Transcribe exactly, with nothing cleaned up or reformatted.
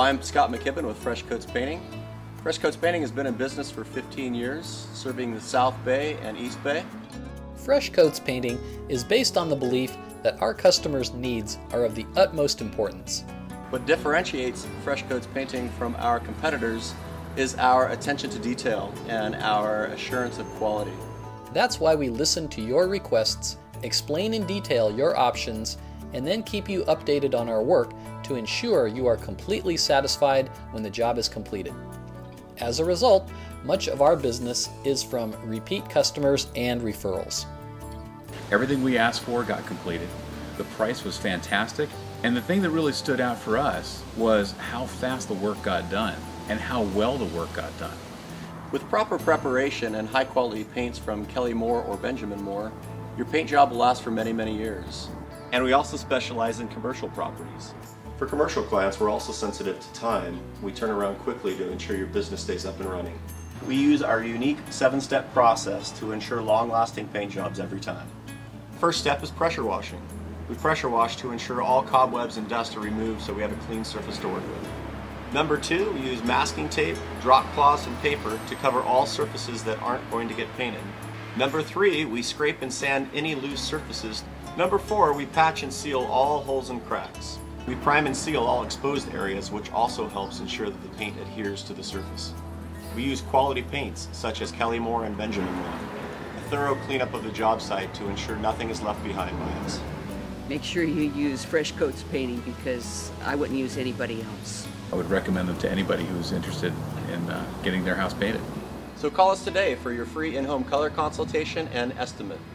I'm Scott McKibben with Fresh Coats Painting. Fresh Coats Painting has been in business for fifteen years, serving the South Bay and East Bay. Fresh Coats Painting is based on the belief that our customers' needs are of the utmost importance. What differentiates Fresh Coats Painting from our competitors is our attention to detail and our assurance of quality. That's why we listen to your requests, explain in detail your options, and then keep you updated on our work to ensure you are completely satisfied when the job is completed. As a result, much of our business is from repeat customers and referrals. Everything we asked for got completed. The price was fantastic, and the thing that really stood out for us was how fast the work got done and how well the work got done. With proper preparation and high quality paints from Kelly Moore or Benjamin Moore, your paint job will last for many, many years. And we also specialize in commercial properties. For commercial clients, we're also sensitive to time. We turn around quickly to ensure your business stays up and running. We use our unique seven-step process to ensure long-lasting paint jobs every time. First step is pressure washing. We pressure wash to ensure all cobwebs and dust are removed so we have a clean surface to work with. Number two, we use masking tape, drop cloths, and paper to cover all surfaces that aren't going to get painted. Number three, we scrape and sand any loose surfaces. Number four, we patch and seal all holes and cracks. We prime and seal all exposed areas, which also helps ensure that the paint adheres to the surface. We use quality paints, such as Kelly Moore and Benjamin Moore. A thorough cleanup of the job site to ensure nothing is left behind by us. Make sure you use Fresh Coats Painting because I wouldn't use anybody else. I would recommend them to anybody who's interested in uh, getting their house painted. So call us today for your free in-home color consultation and estimate.